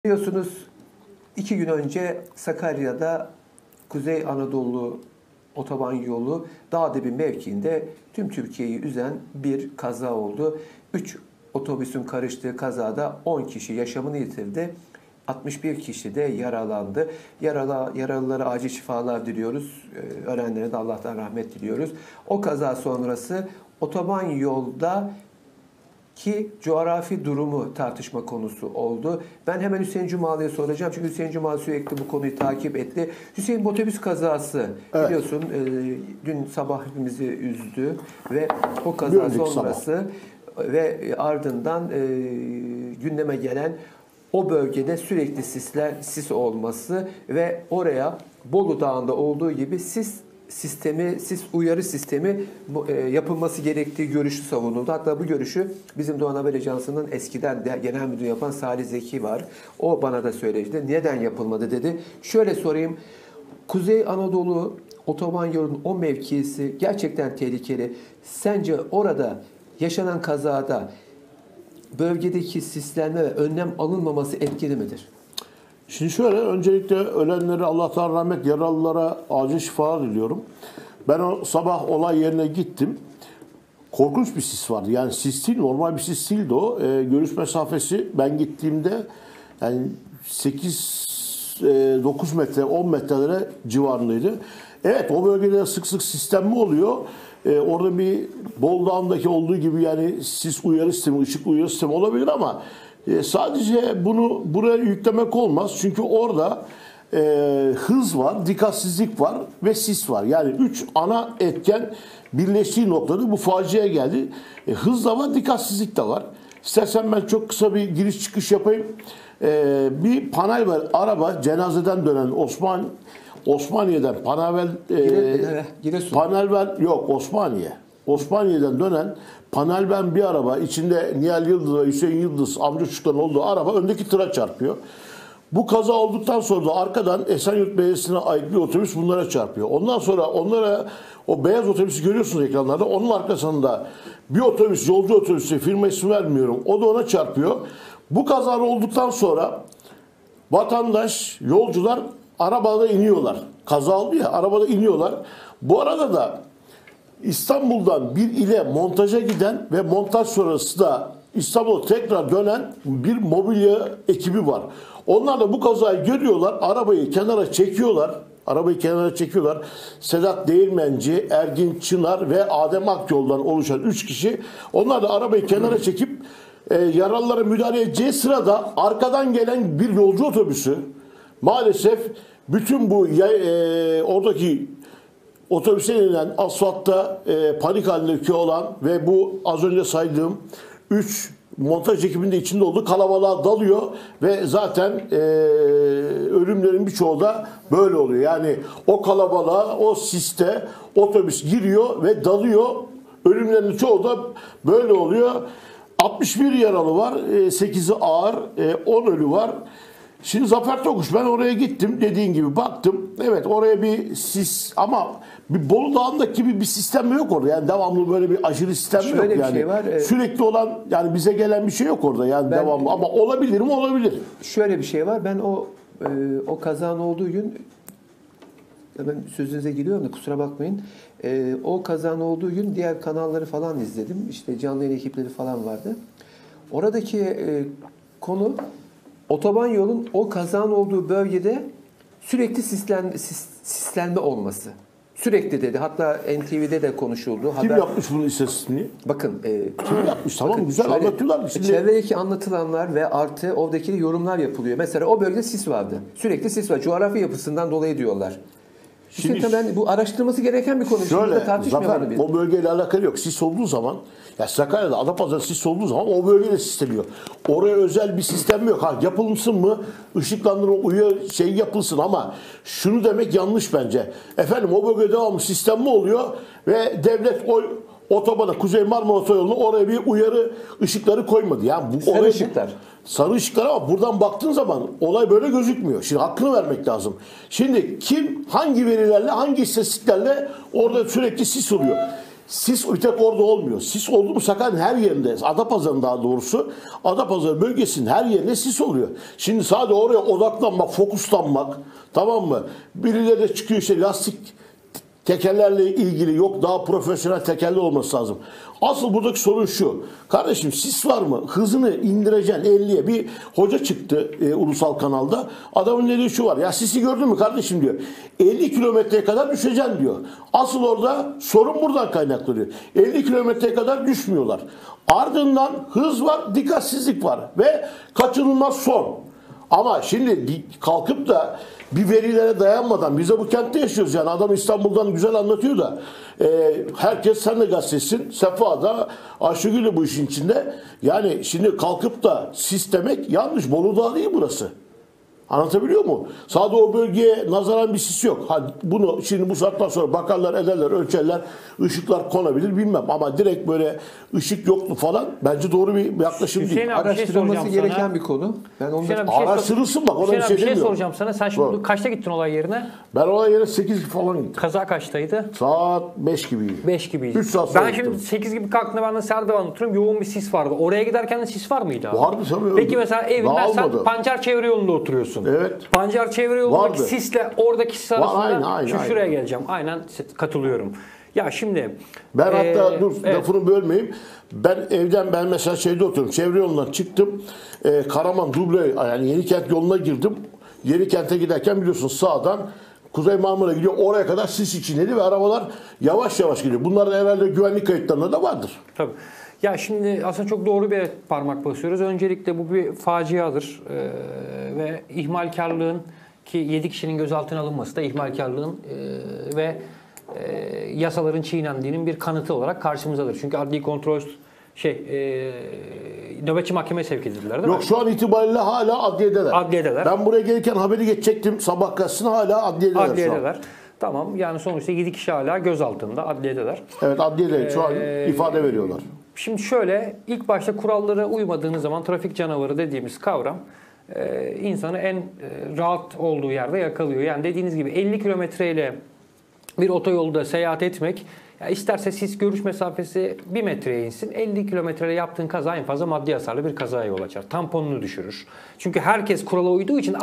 Biliyorsunuz 2 gün önce Sakarya'da Kuzey Anadolu otoban yolu Dağdebi mevkiinde tüm Türkiye'yi üzen bir kaza oldu. 3 otobüsün karıştığı kazada 10 kişi yaşamını yitirdi. 61 kişi de yaralandı. Yaralılara acil şifalar diliyoruz. Ölenlere de Allah'tan rahmet diliyoruz. O kaza sonrası otoban yolda ki coğrafi durumu tartışma konusu oldu. Ben hemen Hüseyin Cumalı'ya soracağım. Çünkü Hüseyin Cumalı sürekli bu konuyu takip etti. Hüseyin, bu otobüs kazası biliyorsun dün sabah hepimizi üzdü ve o kaza sonrası ve ardından gündeme gelen o bölgede sürekli sis olması ve oraya Bolu Dağı'nda olduğu gibi sis uyarı sistemi yapılması gerektiği görüşü savunuldu. Hatta bu görüşü bizim Doğan Haber Ajansı'nın eskiden de genel müdür yapan Salih Zeki var. O bana da söyledi. Neden yapılmadı dedi. Şöyle sorayım. Kuzey Anadolu otoban yolunun o mevkisi gerçekten tehlikeli. Sence orada yaşanan kazada bölgedeki sislenme ve önlem alınmaması etkili midir? Şimdi şöyle, öncelikle ölenlere Allah'tan rahmet, yaralılara acil şifalar diliyorum. Ben o sabah olay yerine gittim. Korkunç bir sis vardı. Yani sis değil, normal bir sis değildi o. Görüş mesafesi ben gittiğimde yani 8-9 metre, 10 metrelere civarındaydı. Evet, o bölgede sık sık sislenme oluyor. Orada bir Bolu Dağı'ndaki olduğu gibi yani sis uyarı sistemi, ışık uyarı sistemi olabilir ama sadece bunu buraya yüklemek olmaz. Çünkü orada hız var, dikkatsizlik var ve sis var. Yani 3 ana etken birleştiği noktada bu faciaya geldi. Hız da var, dikkatsizlik de var. İstersen ben çok kısa bir giriş çıkış yapayım. Bir panel var, araba cenazeden dönen Osmaniye'den Osmaniye'den dönen panelben bir araba, içinde Nihal Yıldız ve Hüseyin Yıldız amca çocukların olduğu araba öndeki tıra çarpıyor. Bu kaza olduktan sonra da arkadan Esenyurt Belediyesi'ne ait bir otobüs bunlara çarpıyor. Ondan sonra onlara o beyaz otobüsü görüyorsunuz ekranlarda. Onun arkasında bir otobüs, yolcu otobüsü, firma ismi vermiyorum. O da ona çarpıyor. Bu kaza olduktan sonra vatandaş, yolcular arabada iniyorlar. Kaza oldu ya, arabada iniyorlar. Bu arada da İstanbul'dan bir ile montaja giden ve montaj sonrası da İstanbul'a tekrar dönen bir mobilya ekibi var. Onlar da bu kazayı görüyorlar, arabayı kenara çekiyorlar. Sedat Değirmenci, Ergin Çınar ve Adem Akyol'dan oluşan 3 kişi. Onlar da arabayı kenara çekip yaralılara müdahale edeceği sırada arkadan gelen bir yolcu otobüsü maalesef bütün bu oradaki otobüse inilen asfaltta panik halindeki olan ve bu az önce saydığım 3 montaj ekibinin de içinde olduğu kalabalığa dalıyor ve zaten ölümlerin birçoğu da böyle oluyor. Yani o kalabalığa, o siste otobüs giriyor ve dalıyor. Ölümlerin çoğu da böyle oluyor. 61 yaralı var, 8'i ağır, 10 ölü var. Şimdi Zafer Tokuş, ben oraya gittim, dediğin gibi baktım. Evet, oraya bir sis ama bir Bolu Dağı'ndaki gibi bir sistem yok orada. Yani devamlı böyle bir aşırı sistem yok. Şöyle bir yani şey var. Sürekli olan, yani bize gelen bir şey yok orada. Yani devamlı ama olabilir mi? Olabilir. Şöyle bir şey var. Ben o kazanın olduğu gün, ben sözünüze giriyorum da kusura bakmayın. O kazanın olduğu gün diğer kanalları falan izledim. İşte canlı yayın ekipleri falan vardı. Oradaki konu otoban yolun o kazanın olduğu bölgede sürekli sislenme olması. Sürekli dedi. Hatta NTV'de de konuşuldu. Kim yapmış bunun istatistiğini? Bakın. Kim yapmış? Tamam, güzel anlatıyorlar. Çevredeki anlatılanlar ve artı oradaki yorumlar yapılıyor. Mesela o bölgede sis vardı. Sürekli sis var. Coğrafi yapısından dolayı diyorlar. Şimdi tabii bu araştırılması gereken bir konu. Şöyle, Zafer, o bölgeyle alakalı yok. Sis olduğu zaman, ya Sakarya'da, Adapazarı'da sis olduğu zaman o bölgede sisleniyor. Oraya özel bir sistem yok. Ha, yapılsın mı? Işıklandırma yapılsın ama şunu demek yanlış bence. Efendim, o bölgede devamlı sistem mi oluyor ve devlet otobana, Kuzey Marmara Otoyolu'na oraya bir uyarı ışıkları koymadı. Yani bu sarı ışıklar. Sarı ışıklar ama buradan baktığın zaman olay böyle gözükmüyor. Şimdi hakkını vermek lazım. Şimdi kim hangi verilerle, hangi istatistiklerle orada sürekli sis oluyor? sis bir tek orada olmuyor. Sis oldu mu Sakarya'nın her yerinde, Adapazarı'nın daha doğrusu, Adapazarı bölgesinin her yerinde sis oluyor. Şimdi sadece oraya odaklanmak, fokuslanmak, tamam mı? Birileri de çıkıyor işte lastik tekerlerle ilgili, yok daha profesyonel tekerler olması lazım. Asıl buradaki sorun şu. Kardeşim sis var mı? Hızını indireceksin 50'ye. Bir hoca çıktı ulusal kanalda. Adamın dediği şu var. Ya sisi gördün mü kardeşim diyor. 50 kilometreye kadar düşeceksin diyor. Asıl orada sorun buradan kaynaklanıyor. 50 kilometreye kadar düşmüyorlar. Ardından hız var, dikkatsizlik var. Ve kaçınılmaz son. Ama şimdi kalkıp da bir verilere dayanmadan, bize bu kentte yaşıyoruz yani, adam İstanbul'dan güzel anlatıyor da herkes, sen de gazetesin, Sefa da, Ayşegül de bu işin içinde. Yani şimdi kalkıp da sis demek yanlış. Bolu Dağı değil burası. Anlatabiliyor mu? Sadece o bölgeye nazaran bir sis yok. Bunu şimdi bu saatten sonra bakarlar, ederler, ölçerler, ışıklar konabilir bilmem. Ama direkt böyle ışık yoktu falan bence doğru bir yaklaşım Hüseyin değil. abi, Araştırılması şey gereken sana. bir konu. Ben onu Hüseyin abi, Araştırılsın bak, ona Hüseyin bir abi, şey bir şey demiyorum. soracağım sana. Sen şimdi kaçta gittin olay yerine? Ben olay yere 8 falan gittim. Kaza kaçtaydı? Saat 5 gibiydi. 5 gibiydi. 3 saat sonra Ben şimdi gittim. 8 gibi kalktığımda ben de Serdivan'da oturuyorum. Yoğun bir sis vardı. Oraya giderken de sis var mıydı abi? Vardı tabii. Peki mesela evinden sen Dağılmadı. Pancar Çevre Yolu'nda oturuyorsun. Evet. Pancar Çevre Yolu'ndaki Vardı. sisle oradaki sis arasında Aynen. şuraya geleceğim. Aynen katılıyorum. Ya şimdi Ben hatta dur evet. lafını bölmeyeyim. Ben mesela şeyde oturuyorum. Çevre yolundan çıktım. Karaman Duble yani Yenikent yoluna girdim. Yenikent'e giderken biliyorsun sağdan Kuzey Marmara gidiyor. Oraya kadar sis içindeydi ve arabalar yavaş yavaş gidiyor. Bunların herhalde güvenlik kayıtlarında da vardır. Tabii. Ya şimdi aslında çok doğru bir parmak basıyoruz. Öncelikle bu bir faciadır. Ve ihmalkarlığın, ki 7 kişinin gözaltına alınması da ihmalkarlığın ve yasaların çiğnendiğinin bir kanıtı olarak karşımızdadır. Çünkü adli kontrol nöbetçi mahkemeye sevk edildiler değil mi? Yok, şu an itibariyle hala adliyedeler. Adliyedeler. Ben buraya gelirken haberi geçecektim. Sabah gazetesine hala adliyedeler şu an. Adliyedeler. Tamam, yani sonuçta 7 kişi hala gözaltında, adliyedeler. Evet, adliyedeler şu an ifade veriyorlar. Şimdi şöyle, ilk başta kurallara uymadığınız zaman trafik canavarı dediğimiz kavram insanı en rahat olduğu yerde yakalıyor. Yani dediğiniz gibi 50 kilometreyle bir otoyolda seyahat etmek, ya isterse siz görüş mesafesi 1 metreye insin, 50 kilometreyle yaptığın kaza en fazla maddi hasarlı bir kazaya yol açar. Tamponunu düşürür. Çünkü herkes kurala uyduğu için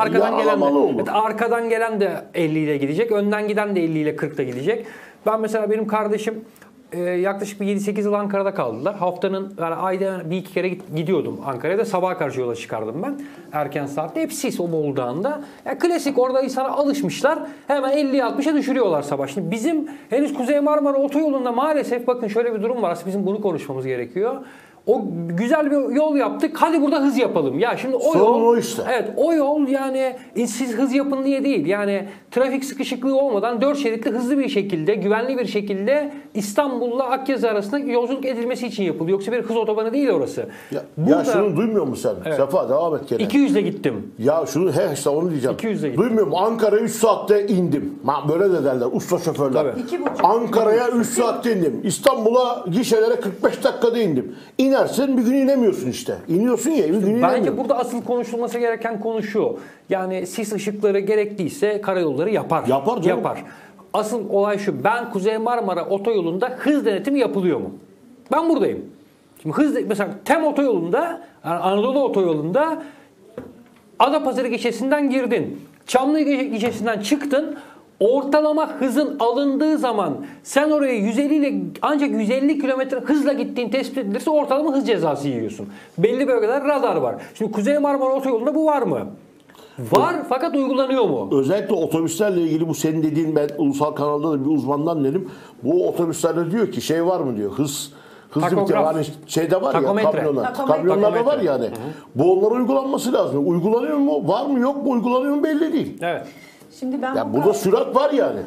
arkadan gelen de 50 ile gidecek, önden giden de 50 ile 40 ile gidecek. Ben mesela, benim kardeşim yaklaşık bir 7-8 yıl Ankara'da kaldılar. Haftanın, yani ayda bir iki kere gidiyordum Ankara'ya da, sabaha karşı yola çıkardım ben. Erken saatte. Hep sis o Bolu Dağı'nda. Ya klasik, orada insana alışmışlar. Hemen 50-60'a düşürüyorlar sabah. Şimdi bizim henüz Kuzey Marmara Otoyolu'nda maalesef bakın şöyle bir durum var. Aslında bizim bunu konuşmamız gerekiyor. O güzel bir yol yaptık. Hadi burada hız yapalım. Ya şimdi o sorun yol, o işte. evet, o yol yani siz hız yapın diye değil. Yani trafik sıkışıklığı olmadan 4 şeritli hızlı bir şekilde, güvenli bir şekilde İstanbul'la Akyazı arasında yolculuk edilmesi için yapıldı. Yoksa bir hız otobanı değil orası. Ya şunu duymuyor musun sen? Evet. Sefa devam et gene. 200'le gittim. Ya şunu işte onu diyeceğim. 200'le gittim. Duymuyor musun? Ankara'ya 3 saatte indim. Böyle de derler usta şoförler. Tabii. 2,5. Ankara'ya 3 saatte indim. İstanbul'a gişelere 45 dakikada indim. İnersen bir gün inemiyorsun işte. İniyorsun ya, bir gün inemiyorsun. Bence burada asıl konuşulması gereken konu şu. Yani sis ışıkları gerekliyse karayolları yapar. Yapar canım. Yapar. Asıl olay şu. Ben Kuzey Marmara Otoyolu'nda hız denetimi yapılıyor mu? Ben buradayım. Şimdi mesela TEM Otoyolu'nda, yani Anadolu Otoyolu'nda Adapazarı gişesinden girdin. Çamlı gişesinden çıktın. Ortalama hızın alındığı zaman sen oraya 150 ile, ancak 150 kilometre hızla gittiğin tespit edilirse ortalama hız cezası yiyorsun. Belli bölgelerde radar var. Şimdi Kuzey Marmara Otoyolu'nda bu var mı? Var, fakat uygulanıyor mu? Özellikle otobüslerle ilgili bu senin dediğin, ben ulusal kanalda da bir uzmandan dedim. Bu otobüslerde diyor ki şey var mı diyor, hızlı bir hani şeyde var Takometre. ya, kamyonlarda var yani. Hı-hı. Bu onlara uygulanması lazım. Uygulanıyor mu? Var mı yok mu? Uygulanıyor mu belli değil. Evet. Şimdi ben Yani burada sürat var yani.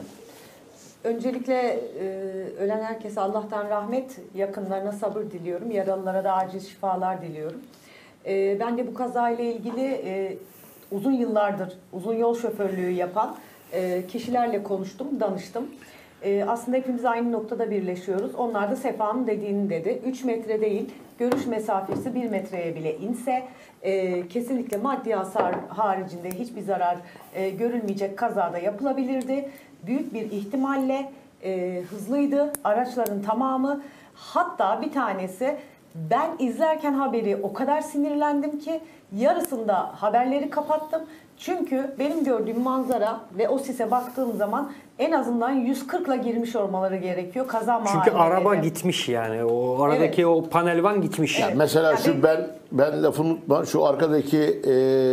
öncelikle ölen herkese Allah'tan rahmet, yakınlarına sabır diliyorum. Yaralılara da acil şifalar diliyorum. Ben de bu kazayla ilgili uzun yıllardır uzun yol şoförlüğü yapan kişilerle konuştum, danıştım. Aslında hepimiz aynı noktada birleşiyoruz. Onlar da Sefa'nın dediğini dedi. 3 metre değil, görüş mesafesi 1 metreye bile inse kesinlikle maddi hasar haricinde hiçbir zarar görülmeyecek kazada yapılabilirdi. Büyük bir ihtimalle hızlıydı. Araçların tamamı. Hatta bir tanesi, ben izlerken haberi o kadar sinirlendim ki yarısında haberleri kapattım. Çünkü benim gördüğüm manzara ve o sise baktığım zaman en azından 140'la girmiş olmaları gerekiyor kaza mahalleleri. Çünkü araba gitmiş yani. O aradaki o panelvan gitmiş. Yani mesela şu ben lafını unutma, şu arkadaki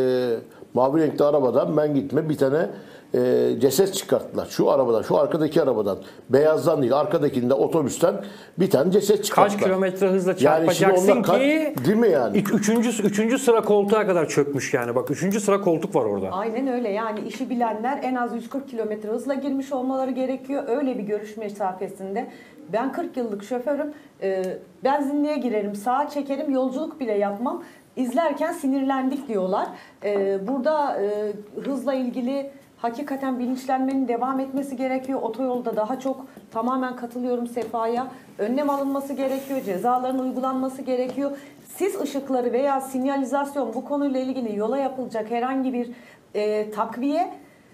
mavi renkli arabadan ben gitme bir tane ceset çıkarttılar. Şu arabadan, şu arkadaki arabadan. Beyazdan değil, arkadakinde otobüsten bir tane ceset çıkarttılar. Kaç kilometre hızla Yani çarpacaksın şimdi onlar ki değil mi yani? Üçüncü sıra koltuğa kadar çökmüş yani. Bak 3. sıra koltuk var orada. Aynen öyle, yani işi bilenler en az 140 kilometre hızla girmiş olmaları gerekiyor. Öyle bir görüş mesafesinde. Ben 40 yıllık şoförüm. Benzinliğe girerim, sağa çekerim, yolculuk bile yapmam. İzlerken sinirlendik diyorlar. Burada hızla ilgili hakikaten bilinçlenmenin devam etmesi gerekiyor. Otoyolda daha çok, tamamen katılıyorum Sefa'ya, önlem alınması gerekiyor. Cezaların uygulanması gerekiyor. Sis ışıkları veya sinyalizasyon, bu konuyla ilgili yola yapılacak herhangi bir takviye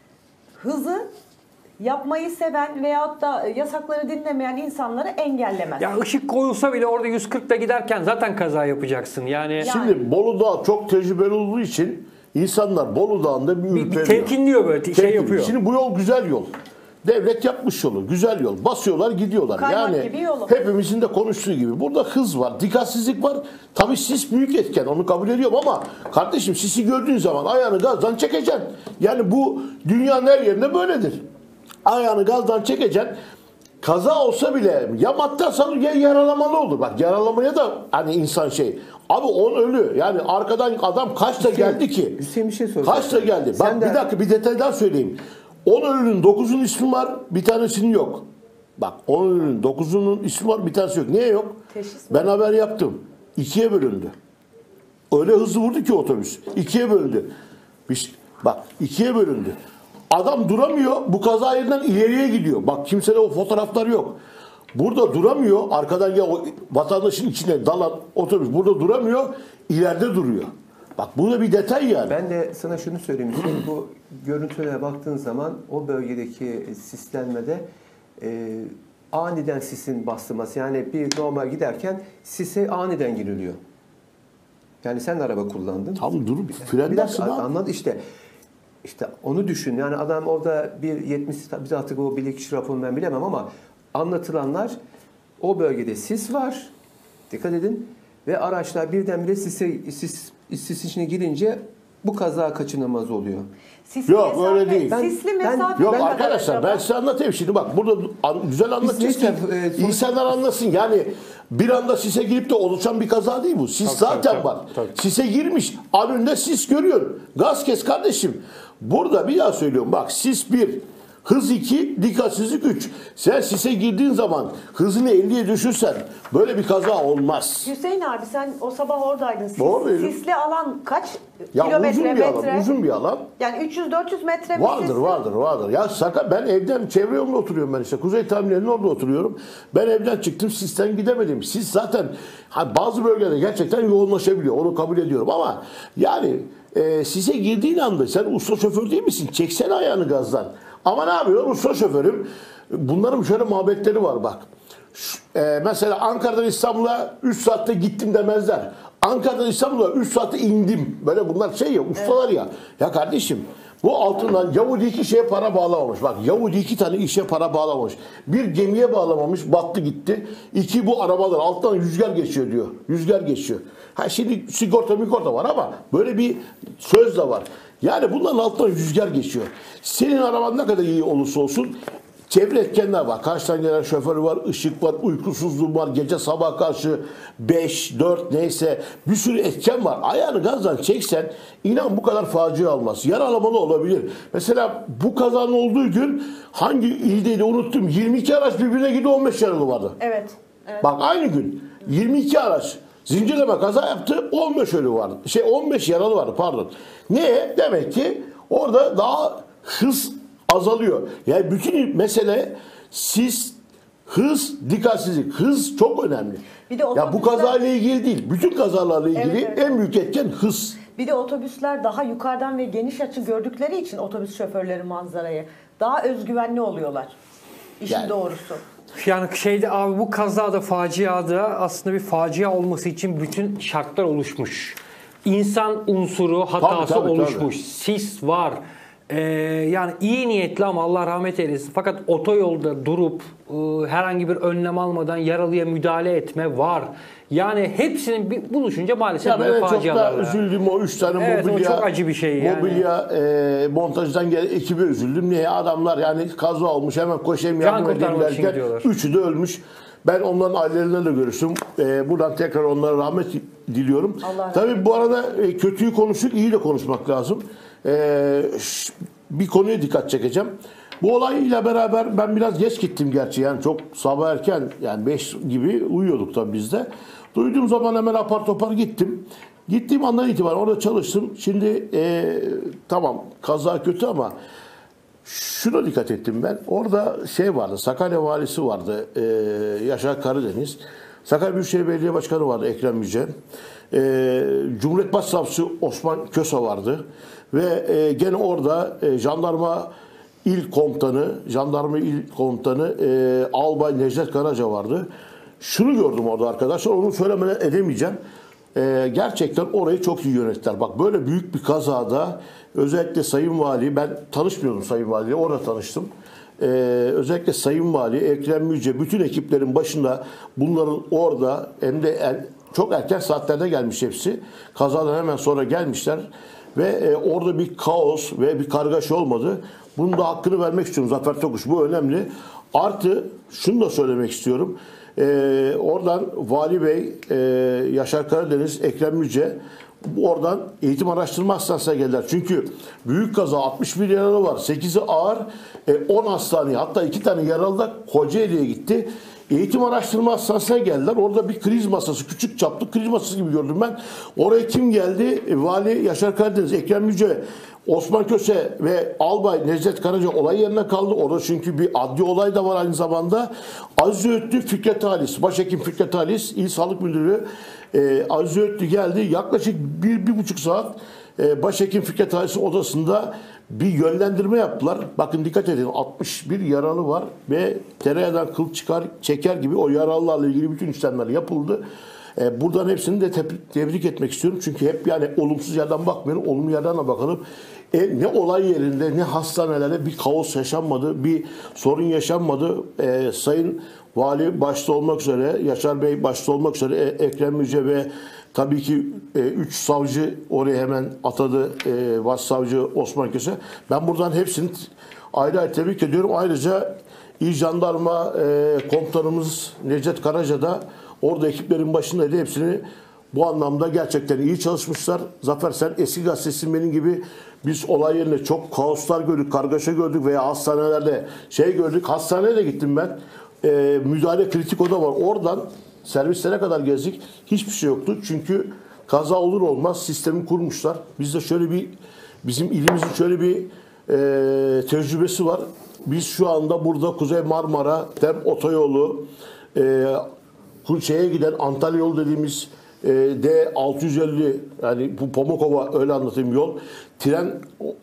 hızı yapmayı seven veyahut da yasakları dinlemeyen insanları engellemez. Ya ışık koyulsa bile orada 140'da giderken zaten kaza yapacaksın. Yani Şimdi Bolu Dağı çok tecrübeli olduğu için insanlar Bolu Dağı'nda bir ürperiyor. temkinliyor böyle şey yapıyor. Şimdi bu yol güzel yol. Devlet yapmış yolu. Güzel yol. Basıyorlar gidiyorlar. Kaymak yani gibi yolu. hepimizin de konuştuğu gibi. Burada hız var. Dikkatsizlik var. Tabii sis büyük etken. Onu kabul ediyorum ama kardeşim sisi gördüğün zaman ayağını gazdan çekeceksin. Yani bu dünyanın her yerinde böyledir. Ayağını gazdan çekeceksin. Kaza olsa bile ya madde hasarı ya yaralamalı olur. Bak yaralamaya da hani insan şey. Abi 10 ölü. Yani arkadan adam kaçta geldi ki? Hüseyin bir şey soracağım. Kaçta geldi? Sen Bak de- bir dakika bir detay daha söyleyeyim. 10 ölünün 9'un ismi var, bir tanesinin yok. Bak 10 ölünün 9'unun ismi var, bir tanesi yok. Niye yok? Teşhis mi? Ben haber yaptım. 2'ye bölündü. Öyle hızlı vurdu ki otobüs. 2'ye bölündü. Bak 2'ye bölündü. Adam duramıyor. Bu kaza yerinden ileriye gidiyor. Bak kimsede o fotoğraflar yok. Burada duramıyor. Arkadan ya o vatandaşın içine dalan otobüs burada duramıyor. İleride duruyor. Bak bu da bir detay yani. Ben de sana şunu söyleyeyim. Şimdi bu görüntülere baktığın zaman o bölgedeki sislenmede aniden sisin bastırması. Yani bir normal giderken sise aniden giriliyor. Yani sen de araba kullandın. Tam dur Bir frendersin dakika abi. anlat işte. İşte onu düşün. Yani adam orada bir 70 bize artık o bilirkişi raporunu ben bilemem ama anlatılanlar o bölgede sis var. Dikkat edin. Ve araçlar birdenbire sis içine girince bu kaza kaçınılmaz oluyor. Sisli Yok, mesafe, öyle değil. Sisli Ben- mesafe. Yok Ben- arkadaşlar ben size anlatayım şimdi bak burada güzel anlatacağız ki neyse, insanlar anlasın yani bir anda sise girip de oluşan bir kaza değil bu. Sis zaten tabii, var. tabii. Sise girmiş önünde sis görüyorsun. Gaz kes kardeşim. Burada bir daha söylüyorum bak sis 1, hız 2, dikkatsizlik 3. Sen sise girdiğin zaman hızını 50'ye düşürsen böyle bir kaza olmaz. Hüseyin abi sen o sabah oradaydın. Oradaydım. Sisli alan kaç Ya kilometre, uzun bir metre? alan, uzun bir alan. Yani 300-400 metre mi Vardır, sisli? vardır. Ya ben evden çevre yolunda oturuyorum ben işte. Kuzey Terminali'nin orada oturuyorum. Ben evden çıktım, sisten gidemedim. Sis zaten bazı bölgelerde gerçekten yoğunlaşabiliyor. Onu kabul ediyorum ama yani sise girdiğin anda sen usta şoför değil misin? Çeksene ayağını gazdan. Ama ne yapıyor? Usta şoförüm. Bunların şöyle muhabbetleri var bak. Mesela Ankara'dan İstanbul'a 3 saatte gittim demezler. Ankara'dan İstanbul'a 3 saatte indim. Böyle bunlar şey ya ustalar ya. Ya kardeşim bu altından Yahudi 2 şeye para bağlamamış. Bak Yahudi 2 tane işe para bağlamamış. Bir gemiye bağlamamış battı gitti. 2 bu arabalar alttan rüzgar geçiyor diyor. Rüzgar geçiyor. Ha şimdi sigorta var ama böyle bir söz de var. Yani bunların altından rüzgar geçiyor. Senin araban ne kadar iyi olursa olsun çevre etkenler var. Karşıdan gelen şoförü var, ışık var, uykusuzluğu var, gece sabah karşı 5, 4 neyse bir sürü etken var. Ayağını gazdan çeksen inan bu kadar facia olmaz. Yaralamalı olabilir. Mesela bu kazanın olduğu gün hangi ildeydi unuttum. 22 araç birbirine girdi 15 yaralı vardı. Evet. Bak aynı gün 22 araç zincirleme kaza yaptı 15 ölü vardı. 15 yaralı vardı pardon. Ne? Demek ki orada daha hız azalıyor. Yani bütün mesele hız, dikkatsizlik. Hız çok önemli. Bir de Ya bu otobüsler- kazayla ilgili değil. Bütün kazalarla ilgili Evet. en büyük etken hız. Bir de otobüsler daha yukarıdan ve geniş açı gördükleri için otobüs şoförleri manzarayı daha özgüvenli oluyorlar. İşin Yani- doğrusu. Yani şeyde abi bu kazada faciada aslında bir facia olması için bütün şartlar oluşmuş. İnsan unsuru hatası Tabii, oluşmuş. Sis var. Yani iyi niyetli ama Allah rahmet eylesin. Fakat otoyolda durup herhangi bir önlem almadan yaralıya müdahale etme var. Yani hepsinin buluşunca maalesef Ya ben böyle en çok facialar da var. üzüldüm o 3 tane Evet, o mobilya. çok acı bir şey yani. Mobilya montajdan gelen ekibe üzüldüm. Niye? Adamlar yani kaza olmuş hemen koşayım Can yardım edeyim kurtarmak için derken gidiyorlar. üçü de ölmüş. Ben onların ailelerine de görüştüm. Buradan tekrar onlara rahmet diliyorum. Allah Tabii bu arada kötüyü konuştuk, iyi de konuşmak lazım. Bir konuya dikkat çekeceğim. Bu olayla beraber ben biraz geç gittim gerçi. Yani çok sabah erken yani 5 gibi uyuyorduk tabii biz de. Duyduğum zaman hemen apar topar gittim. Gittiğim andan itibaren orada çalıştım. Şimdi tamam kaza kötü ama şuna dikkat ettim ben. Orada şey vardı, Sakarya valisi vardı, Yaşar Karadeniz. Sakarya Büyükşehir Belediye Başkanı vardı, Ekrem Yüce. Cumhuriyet Başsavcısı Osman Köse vardı. Ve gene orada jandarma il komutanı Albay Necdet Karaca vardı. Şunu gördüm orada arkadaşlar, onu söylemeden edemeyeceğim. Gerçekten orayı çok iyi yönettiler. Bak böyle büyük bir kazada özellikle Sayın Vali, ben tanışmıyordum Sayın Vali'yle, orada tanıştım. Özellikle Sayın Vali, Ekrem Yüce, bütün ekiplerin başında bunların orada hem de çok erken saatlerde gelmiş hepsi. Kazadan hemen sonra gelmişler. Ve orada bir kaos ve bir kargaşa olmadı. Bunun da hakkını vermek istiyorum Zafer Tokuş. Bu önemli. Artı şunu da söylemek istiyorum. Oradan Vali Bey, Yaşar Karadeniz, Ekrem Yüce oradan eğitim araştırma hastanesine geldiler. Çünkü büyük kaza 61 yaralı var. 8'i ağır, 10 hastaneye hatta 2 tane yaralı da Kocaeli'ye gitti. Eğitim araştırma hastanesine geldiler. Orada bir kriz masası, küçük çaplı kriz masası gibi gördüm ben. Oraya kim geldi? Vali Yaşar Karadeniz, Ekrem Yüce, Osman Köse ve Albay Necdet Karaca olay yerine kaldı. Orada çünkü bir adli olay da var aynı zamanda. Aziz Öğütlü, Fikret Halis, Başhekim Fikret Halis, İl Sağlık Müdürü Aziz Öğütlü geldi. Yaklaşık 1-1,5 saat Başhekim Fikret Halis'in odasında bir yönlendirme yaptılar. Bakın dikkat edin, 61 yaralı var ve tereyağından kıl çeker gibi o yaralılarla ilgili bütün işlemler yapıldı. Buradan hepsini de tebrik etmek istiyorum. Çünkü hep yani olumsuz yerden bakmayalım, olumlu yerden de bakalım. Ne olay yerinde ne hastanelerde bir kaos yaşanmadı, bir sorun yaşanmadı. Sayın Vali başta olmak üzere, Yaşar Bey başta olmak üzere, Ekrem Yüce ve tabii ki 3 savcı oraya hemen atadı, Başsavcı Osman Köse. Ben buradan hepsini ayrı ayrı tebrik ediyorum. Ayrıca İl Jandarma Komutanımız Necdet Karaca da orada ekiplerin başındaydı. Hepsini bu anlamda gerçekten iyi çalışmışlar. Zafer, sen eski gazetecisin benim gibi, biz olay yerinde çok kaoslar gördük, kargaşa gördük veya hastanelerde şey gördük. Hastaneye de gittim ben. Müdahale kritik oda var. Oradan servislere kadar gezdik. Hiçbir şey yoktu. Çünkü kaza olur olmaz sistemi kurmuşlar. Bizde şöyle bir, bizim ilimizin şöyle bir tecrübesi var. Biz şu anda burada Kuzey Marmara Tem Otoyolu, şeye giden Antalya yolu dediğimiz D650, yani bu Pamukova, öyle anlatayım, yol. Tren,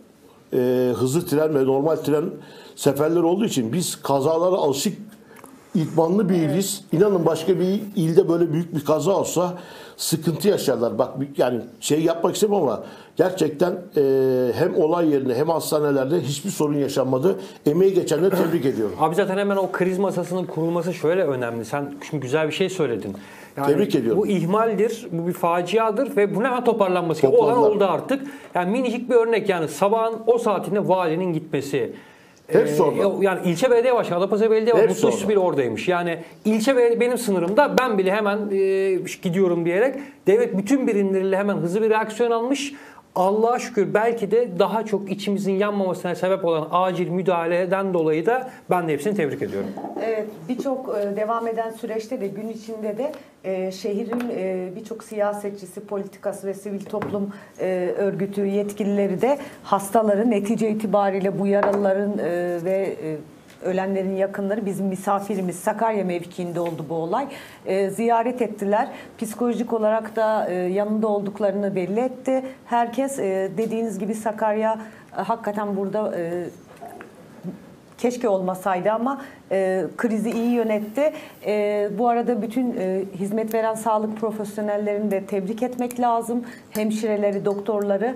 hızlı tren ve normal tren seferleri olduğu için biz kazalara alışık, İtmanlı bir iliz. İnanın başka bir ilde böyle büyük bir kaza olsa sıkıntı yaşarlar. Bak yani şey yapmak istemem ama gerçekten hem olay yerinde hem hastanelerde hiçbir sorun yaşanmadı. Emeği geçenleri tebrik ediyorum. Abi zaten hemen o kriz masasının kurulması şöyle önemli. Sen şimdi güzel bir şey söyledin. Yani Tebrik ediyorum. Bu ihmaldir, bu bir faciadır ve bunun hemen toparlanması gerekiyor. Olan oldu artık. Yani minicik bir örnek, yani sabahın o saatinde valinin gitmesi. Hepsi orada. Yani ilçe belediye başkanı, Adapazarı Belediye Başkanı Hepsi Mutlu bile oradaymış. Yani ilçe benim sınırımda, ben bile hemen gidiyorum diyerek devlet bütün birimleriyle hemen hızlı bir reaksiyon almış. Allah'a şükür belki de daha çok içimizin yanmamasına sebep olan acil müdahaleden dolayı da ben de hepsini tebrik ediyorum. Evet, birçok devam eden süreçte de gün içinde de şehrin birçok siyasetçisi, politikası ve sivil toplum örgütü yetkilileri de hastaların, netice itibariyle bu yaralıların ve ölenlerin yakınları, bizim misafirimiz, Sakarya mevkiinde oldu bu olay. Ziyaret ettiler. Psikolojik olarak da yanında olduklarını belli etti. Herkes dediğiniz gibi Sakarya hakikaten burada Keşke olmasaydı ama krizi iyi yönetti. Bu arada bütün hizmet veren sağlık profesyonellerini de tebrik etmek lazım. Hemşireleri, doktorları.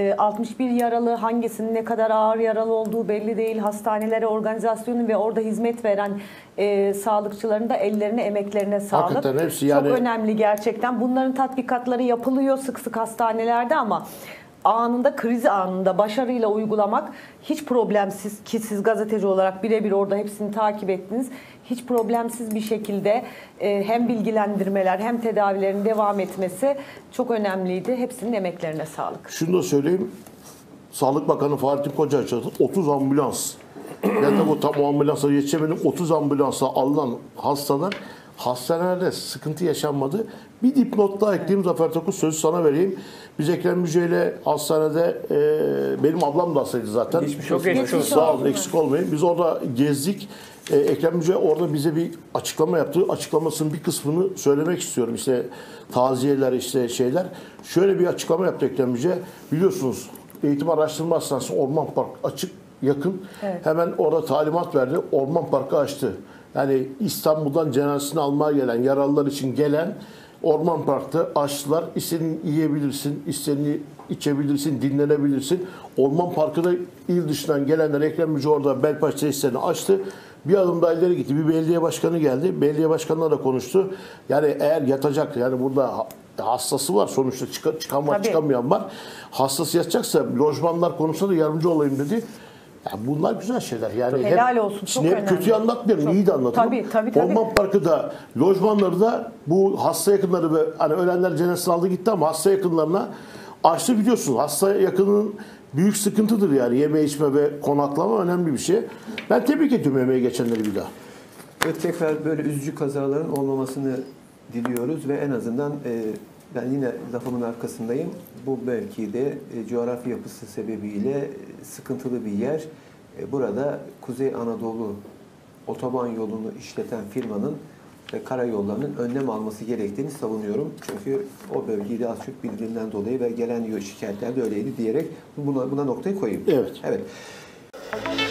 61 yaralı, hangisinin ne kadar ağır yaralı olduğu belli değil. Hastanelere organizasyonu ve orada hizmet veren sağlıkçıların da ellerine, emeklerine sağlık. Hakikaten hepsi yani... Çok önemli gerçekten. Bunların tatbikatları yapılıyor sık sık hastanelerde ama anında, kriz anında başarıyla uygulamak hiç problemsiz, ki siz gazeteci olarak birebir orada hepsini takip ettiniz. Hiç problemsiz bir şekilde hem bilgilendirmeler hem tedavilerin devam etmesi çok önemliydi. Hepsinin emeklerine sağlık. Şunu da söyleyeyim. Sağlık Bakanı Fahrettin Koca açıkladı. 30 ambulans. Ben de bu tam ambulansla yetişemedim. 30 ambulansla alınan hastalar hastanelerde sıkıntı yaşanmadı. Bir dipnot daha ekleyeyim Zafer Tokuz, sözü sana vereyim. Biz Ekrem Müjde ile hastanede, benim ablam da hastaydı zaten. Çok geçmiş olsun. Sağ olun, eksik olmayın. Biz orada gezdik. Ekrem Müjde orada bize bir açıklama yaptı. Açıklamasının bir kısmını söylemek istiyorum. İşte taziyeler, işte şeyler. Şöyle bir açıklama yaptı Ekrem Müjde. Biliyorsunuz Eğitim Araştırma Hastanesi Orman Park açık, yakın. Evet. Hemen orada talimat verdi. Orman Parkı açtı. Yani İstanbul'dan cenazesini almaya gelen, yaralılar için gelen Orman Park'ta açtılar. İstediğini yiyebilirsin, istediğini içebilirsin, dinlenebilirsin. Orman Parkı'da il dışından gelenler, Ekrem Müjde orada Belpaş tesislerini açtı. Bir adım daha ileri gitti. Bir belediye başkanı geldi. Belediye başkanına da konuştu. Yani eğer yatacak, yani burada hastası var sonuçta, çıkan var, çıkamayan var. Hastası yatacaksa lojmanlar konusunda da yardımcı olayım dedi. Yani bunlar güzel şeyler. Yani helal olsun. Çok önemli. Kötü anlatmıyorum, iyi de anlatalım. Tabii. Orman Parkı da, lojmanları da bu hasta yakınları ve hani ölenler cenazesini aldı gitti ama hasta yakınlarına açtı, biliyorsunuz. Hasta yakının büyük sıkıntıdır yani. Yeme içme ve konaklama önemli bir şey. Ben tebrik ediyorum emeğe geçenleri bir daha. Evet, tekrar böyle üzücü kazaların olmamasını diliyoruz ve en azından ben yine lafımın arkasındayım. Bu belki de coğrafi yapısı sebebiyle sıkıntılı bir yer. Burada Kuzey Anadolu otoban yolunu işleten firmanın ve karayollarının önlem alması gerektiğini savunuyorum. Çünkü o bölgeyi de az çok bildiğimden dolayı ve gelen şikayetler de öyleydi diyerek buna noktayı koyayım. Evet. Evet.